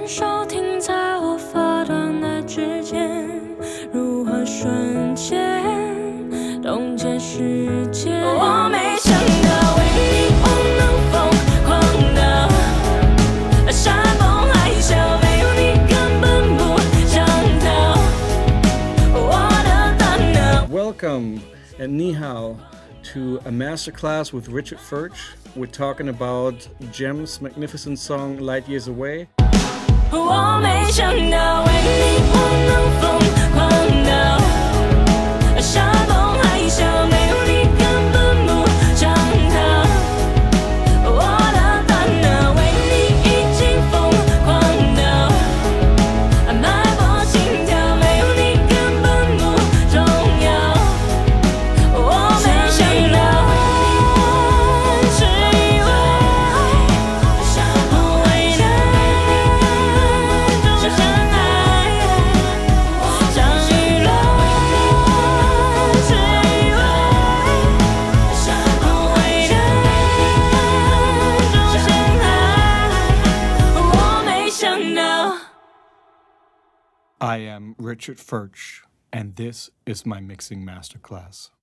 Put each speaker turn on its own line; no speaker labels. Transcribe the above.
手停在我发端的指尖，如何瞬间冻结时间？我没想到为你我能疯狂到山崩海啸，没有你根本不想逃。我的大脑。
Welcome and ni hao to a masterclass with Richard Furch. We're talking about G.E.M's magnificent song Lightyears Away.
我没想到为你我能疯狂到山崩海啸，没有你根本不想逃。我的大脑为你已经疯狂到脉搏心跳，没有你根本不重要。我没想到。
I am Richard Furch, and this is my mixing masterclass.